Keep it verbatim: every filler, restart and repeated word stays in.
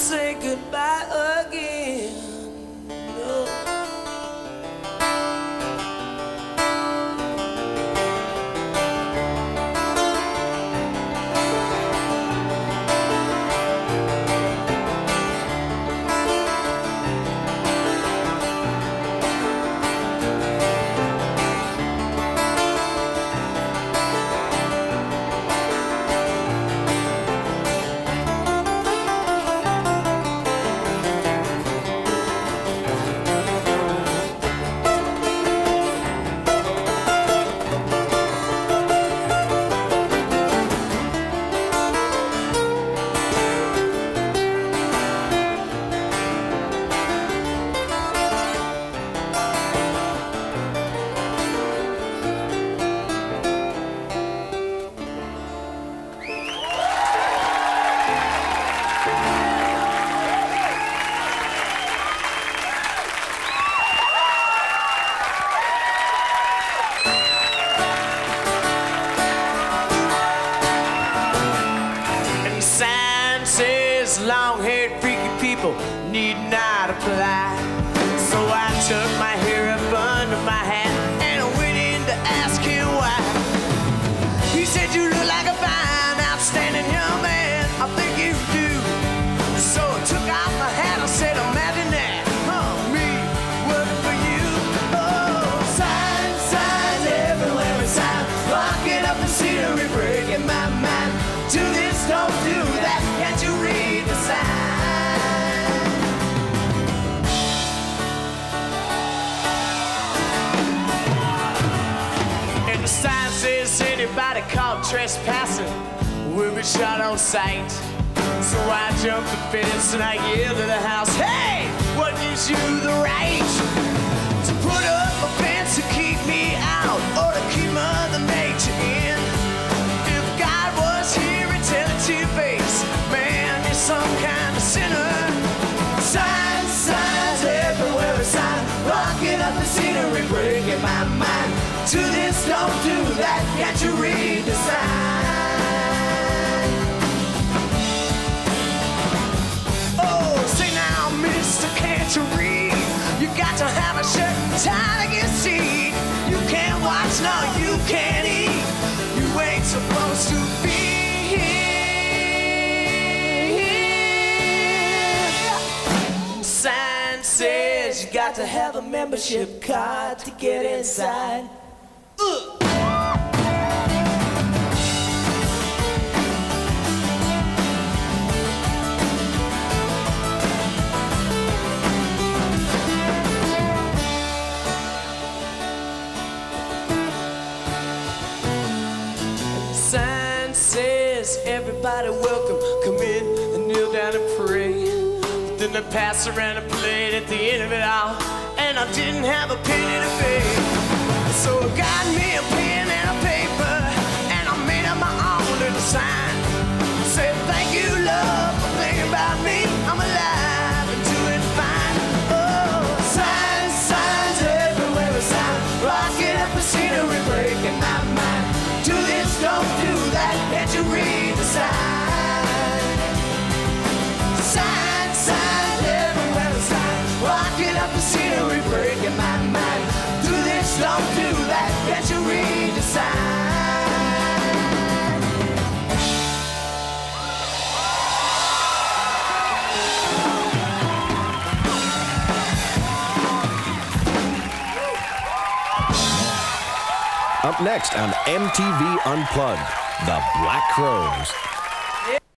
say goodbye again. No. Long-haired freaky people need not apply. So I took my hair up under my hat and I went in to ask him why. He said, you look like a fine, outstanding young man. I think you do. So I took off my hat and said, imagine that, huh, me working for you. Oh, signs, signs everywhere, a sign blocking up the scenery, breaking my mind. Do this, don't do that, can't you read the sign? And the sign says anybody caught trespassing will be shot on sight. So I jumped the fence and I yelled to the house, hey, what gives you the right to put up a fence to keep me out or to keep Mother Nature in? If God was here and tell it to your face, man, you're some kind of sinner. Signs, signs everywhere, a sign blocking up the scenery, breaking my mind. Do this, don't do that, can't you read the sign? Oh, say now, mister, can't you read? You got to have a shirt and tie to get seat. You can't watch, no, you can't eat. You ain't supposed to be here. Sign says you got to have a membership card to get inside. Ugh. Sign says everybody welcome, come in and kneel down and pray. But then they pass around a plate at the end of it all, and I didn't have a penny to pay. So I got me a pen and a paper, and I made up my own little sign. Said thank you, love, for thinking about me. I'm alive and doing fine. Oh, signs, signs everywhere, a sign rocking up the scenery, breaking my mind. Do this, don't do that, can't you read the sign? Sign, sign everywhere, a sign rocking up the scenery, breaking my mind. Do this, don't do that, can't you read the sign? Up next on M T V Unplugged, The Black Crowes.